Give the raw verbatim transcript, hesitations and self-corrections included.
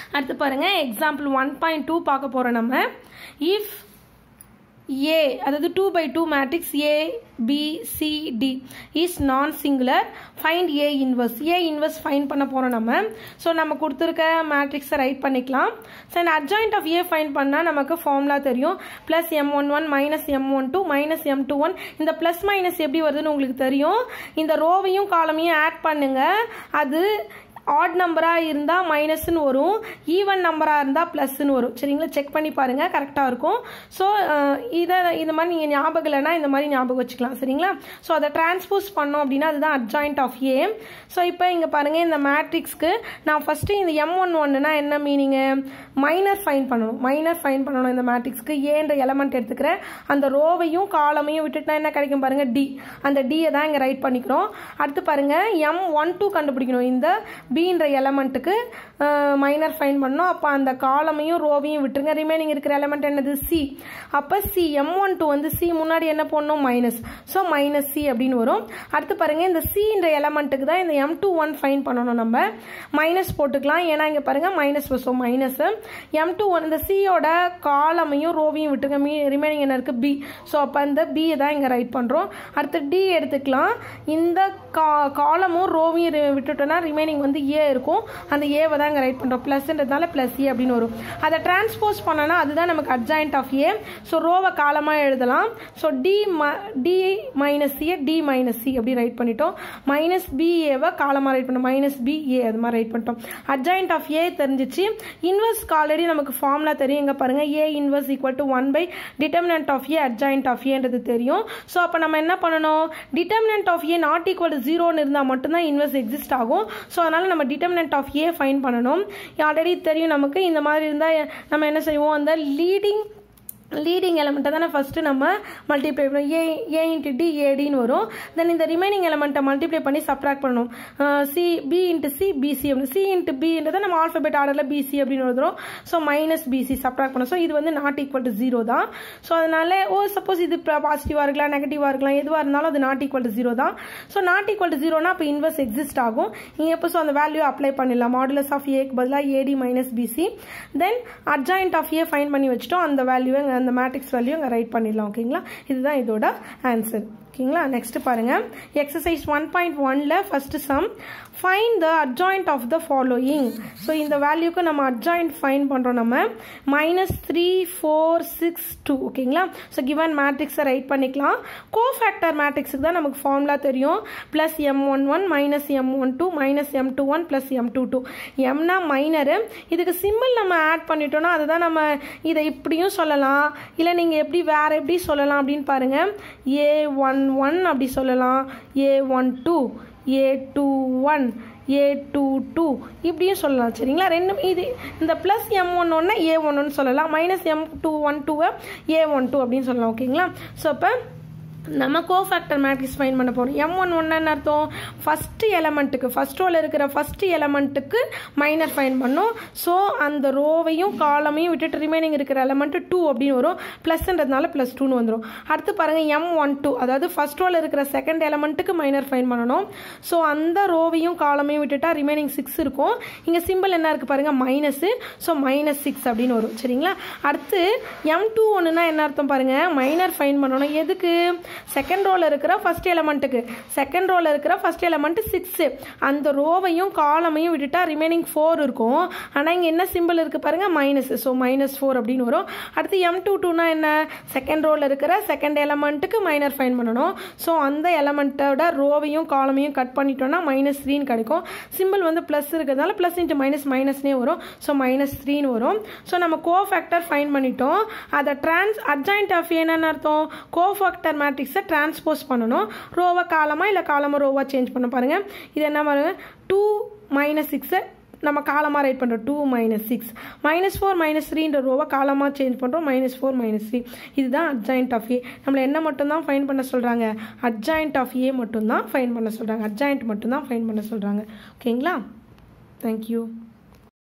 அடுத்து பாருங்க example one point two பார்க்க போகிறோம் நம்ம. இஃப் A அதாவது two by two matrix A B C D is non singular, find A inverse. A inverse find பண்ண போறோம் நம்ம. ஸோ நம்ம கொடுத்துருக்க மேட்ரிக்ஸை ரைட் பண்ணிக்கலாம். ஸோ இந்த அட்ஜாயிண்ட் ஆஃப் A ஃபைண்ட் பண்ணால் நமக்கு ஃபார்முலா தெரியும். Plus M one one minus M one two minus M two one. இந்த ப்ளஸ் மைனஸ் எப்படி வருதுன்னு உங்களுக்கு தெரியும். இந்த ரோவையும் காலமையும் ஆட் பண்ணுங்க. அது ஆட் நம்பராக இருந்தால் மைனஸ்ன்னு வரும், ஈவன் நம்பராக இருந்தால் ப்ளஸ்ன்னு வரும். சரிங்களா, செக் பண்ணி பாருங்கள், கரெக்டாக இருக்கும். ஸோ இதை இந்த மாதிரி நீங்கள் ஞாபகம் இல்லைன்னா இந்த மாதிரி ஞாபகம் வச்சுக்கலாம். சரிங்களா, ஸோ அதை டிரான்ஸ்போஸ் பண்ணோம் அப்படின்னா அதுதான் அட்ஜாயிண்ட் ஆஃப் ஏ. ஸோ இப்போ இங்கே பாருங்கள், இந்த மேட்ரிக்ஸ்க்கு நான் ஃபஸ்ட்டு இந்த எம் ஒன் ஒன்னுனா என்ன மீனிங்கு, மைனர் ஃபைன் பண்ணணும். மைனர் ஃபைன் பண்ணணும் இந்த மேட்ரிக்ஸ்க்கு. ஏன்ற எலமெண்ட் எடுத்துக்கிறேன், அந்த ரோவையும் காலமையும் விட்டுட்டுனா என்ன கிடைக்கும் பாருங்கள், டி. அந்த டியை தான் இங்கே ரைட் பண்ணிக்கிறோம். அடுத்து பாருங்கள், எம் ஒன் டூ கண்டுபிடிக்கணும். இந்த பீன்ற எலமெண்ட்டுக்கு மைனர் ஃபைன் பண்ணோம். அப்போ அந்த காலமையும் ரோவையும் விட்டுருங்க. ரிமைனிங் இருக்கிற எலமெண்ட் என்னது, சி. அப்போ சி எம் ஒன் டூ வந்து சி முன்னாடி என்ன போடணும், மைனஸ். ஸோ மைனஸ் சி அப்படின்னு வரும். அடுத்து பாருங்க, இந்த சின்ற எலமெண்ட்டுக்கு தான் இந்த எம் டூ ஒன் ஃபைன் பண்ணணும். நம்ம மைனஸ் போட்டுக்கலாம், ஏன்னா இங்கே பாருங்க minus. So minus M two one, இந்த சியோட காலமையும் ரோவையும் விட்டுருங்க. மீ ரிமைனிங் என்ன இருக்கு, பி. ஸோ அப்போ இந்த பி தான் இங்கே ரைட் பண்ணுறோம். அடுத்து டி எடுத்துக்கலாம். இந்த கா காலமும் ரோவையும் விட்டுட்டோம்னா ரிமைனிங் வந்து ஏ இருக்கும். அந்த ஏவை தான் இங்கே ரைட் பண்ணுறோம். ப்ளஸ்ன்றதுனால ப்ளஸ் ஏ அப்படின்னு வரும். அதை டிரான்ஸ்போஸ் பண்ணனா அதுதான் நமக்கு அட்ஜாயிண்ட் ஆஃப் ஏ. ஸோ ரோவை காலமாக எழுதலாம். So D D minus A D minus C அப்படி ரைட் பண்ணிட்டோம். மைனஸ் பி ஏவை காலமாக ரைட் பண்ணோம். மைனஸ் பி ஏ அது மாதிரி ரைட் பண்ணிட்டோம். அட்ஜாயிண்ட் ஆஃப் ஏ தெரிஞ்சிச்சு. இன்வர்ஸ்க்கு ஆல்ரெடி நமக்கு ஃபார்முலா தெரியும். இங்கே பாருங்க, A inverse equal to one by determinant of A adjoint of ஏன்றது தெரியும். ஸோ அப்போ நம்ம என்ன பண்ணணும், determinant of A not equal to ஜீரோன்னு இருந்தால் மட்டும்தான் இன்வர்ஸ் எக்ஸிஸ்ட் ஆகும். ஸோ அதனால நம்ம டிட்டர்மினன்ட் ஆஃப் ஏ ஃபைன் பண்ணணும். ஆல்ரெடி தெரியும் நமக்கு. இந்த மாதிரி இருந்தால் நம்ம என்ன செய்வோம், அந்த லீடிங் லீடிங் எலமெண்ட்டை தானே ஃபஸ்ட்டு நம்ம மல்டிப்ளை பண்ணணும். ஏ ஏ இன்ட்டு டி ஏடின்னு வரும். தென் இந்த ரிமைனிங் எலமெண்ட்டை மல்டிப்ளை பண்ணி சப்ராக்ட் பண்ணணும். C B into C BC அப்படின்னு, சி இன்ட்டு பின்றதை நம்ம ஆல்ஃபபெட் ஆர்டரில் பிசி அப்படின்னு எழுதுறோம். ஸோ மைனஸ் பிசி சப்ராக்ட் பண்ணணும். ஸோ இது வந்து நாட் ஈக்குவல் டு ஜீரோ தான். ஸோ அதனால ஓ சப்போஸ் இது பாசிட்டிவாக இருக்கலாம், நெகட்டிவாக இருக்கலாம், எதுவாக இருந்தாலும் அது நாட் ஈக்குவல் டு ஜீரோ தான். ஸோ நாட் ஈக்குவல் டு ஜீரோனா அப்போ இன்வர்ஸ் எக்ஸிஸ்ட் ஆகும். நீங்கள் எப்போ ஸோ அந்த வேல்யூ அப்ளை பண்ணிடலாம். மாடுலஸ் ஆஃப் ஏக்கு பதிலாக AD minus BC. Then adjoint of A find பண்ணி வச்சுட்டோம். அந்த வேல்யூவை அந்த மேட்ரிக்ஸ் வேல்யூ அங்கே ரைட் பண்ணிடலாம். ஓகேங்களா, இதுதான் இதோட ஆன்சர். ஓகேங்களா, நெக்ஸ்ட் பாருங்க, எக்ஸசைஸ் ஒன் பாயிண்ட் ஒன்ல first sum, find the adjoint of the following. So இந்த வேல்யூக்கு நம்ம அட்ஜாயிண்ட் ஃபைன் பண்ணுறோம். நம்ம minus three four six two. ஓகேங்களா, ஸோ கிவன் மேட்ரிக்ஸை ரைட் பண்ணிக்கலாம். கோஃபேக்டர் மேட்ரிக்ஸுக்கு தான் நமக்கு ஃபார்முலா தெரியும். Plus M one one minus M one two minus M two one plus M two two. எம்னா மைனரு. இதுக்கு சிம்பிள் நம்ம ஆட் பண்ணிட்டோம்னா அதுதான் நம்ம இதை இப்படியும் சொல்லலாம், இல்லை நீங்கள் எப்படி வேற எப்படி சொல்லலாம் அப்படின்னு பாருங்க. ஏ ஒன் ஒன் அப்படி சொல்லலாம், A one two, A two one, A two two இப்படியும் சொல்லலாம். சரிங்களா, ரெண்டும் இது இந்த ப்ளஸ் எம் ஒன் ஒன்னா ஏ ஒன் ஒன் சொல்லலாம், மைனஸ் எம் டூ ஒன் டூவை ஏ ஒன் டூ அப்படின்னு சொல்லலாம். ஓகேங்களா, ஸோ இப்போ நம்ம கோஃபேக்டர் மேட்ரிக்ஸ் ஃபைன் பண்ண போகிறோம். எம் ஒன் ஒன்னு அர்த்தம், ஃபஸ்ட்டு எலமெண்ட்டுக்கு ஃபஸ்ட் ரோவில் இருக்கிற ஃபஸ்ட்டு எலமெண்ட்டுக்கு மைனர் ஃபைன் பண்ணோம். ஸோ அந்த ரோவையும் காலமையும் விட்டுட்டு ரிமைனிங் இருக்கிற எலமெண்ட்டு டூ அப்படின்னு வரும். ப்ளஸ்ன்றதுனால ப்ளஸ் டூன்னு வந்துடும். அடுத்து பாருங்கள், எம் ஒன் டூ அதாவது ஃபஸ்ட் ரோவில் இருக்கிற செகண்ட் எலமெண்ட்டுக்கு மைனர் ஃபைன் பண்ணணும். ஸோ அந்த ரோவையும் காலமையும் விட்டுட்டா ரிமைனிங் சிக்ஸ் இருக்கும். இங்கே சிம்பிள் என்ன இருக்குது பாருங்கள், மைனஸு. ஸோ மைனஸ் சிக்ஸ் அப்படின்னு வரும். சரிங்களா, அடுத்து எம் டூ ஒன்றுனா என்ன அர்த்தம் பாருங்கள், மைனர் ஃபைன் பண்ணணும். எதுக்கு, செகண்ட் ரோல இருக்கிற ஃபர்ஸ்ட் எலமெண்ட்டுக்கு. செகண்ட் ரோல இருக்கிற ஃபர்ஸ்ட் எலமெண்ட் சிக்ஸ். அந்த ரோவையும் காலமையும் விட்டுட்டா ரிமைனிங் ஃபோர் இருக்கும். ஆனால் இங்கே என்ன சிம்பிள் இருக்கு பாருங்க, மைனஸ். ஸோ மைனஸ் ஃபோர் அப்படின்னு வரும். அடுத்து எம் டூ டூனா என்ன, செகண்ட் ரோல இருக்கிற செகண்ட் எலமெண்ட்டுக்கு மைனர் ஃபைன் பண்ணணும். ஸோ அந்த எலமெண்ட்டோட ரோவையும் காலமையும் கட் பண்ணிட்டோம்னா மைனஸ் த்ரீன்னு கிடைக்கும். சிம்பிள் வந்து ப்ளஸ் இருக்கிறதுனால ப்ளஸ் இன்ட்டு மைனஸ் மைனஸ்னே வரும். ஸோ மைனஸ் த்ரீன்னு வரும். ஸோ நம்ம கோஃபேக்டர் ஃபைன் பண்ணிட்டோம். அதை டிரான்ஸ் அட்ஜாயிண்ட் ஆஃப் என்னன்னு அர்த்தம், கோஃபேக்டர் மேட்ரிக்ஸ் டிரான்ஸ்போஸ் பண்ணணும். ரோவை காலமா இல்லை காலமா ரோவா சேஞ்ச் பண்ண பாருங்க. இது என்ன பாருங்க, டூ மைனஸ் சிக்ஸை நம்ம காலமாக ரைட் பண்ணுறோம். Two minus six minus four minus த்ரீன்ற ரோவை காலமாக சேஞ்ச் பண்ணுறோம். Minus four minus three. இதுதான் அட்ஜாயிண்ட் ஆஃப் ஏ. நம்மளை என்ன மட்டும்தான் ஃபைன் பண்ண சொல்கிறாங்க, அட்ஜாயிண்ட் ஆஃப் ஏ மட்டும்தான் ஃபைன் பண்ண சொல்கிறாங்க. அட்ஜாயிண்ட் மட்டும்தான் ஃபைன் பண்ண சொல்கிறாங்க. ஓகேங்களா, தேங்க்யூ.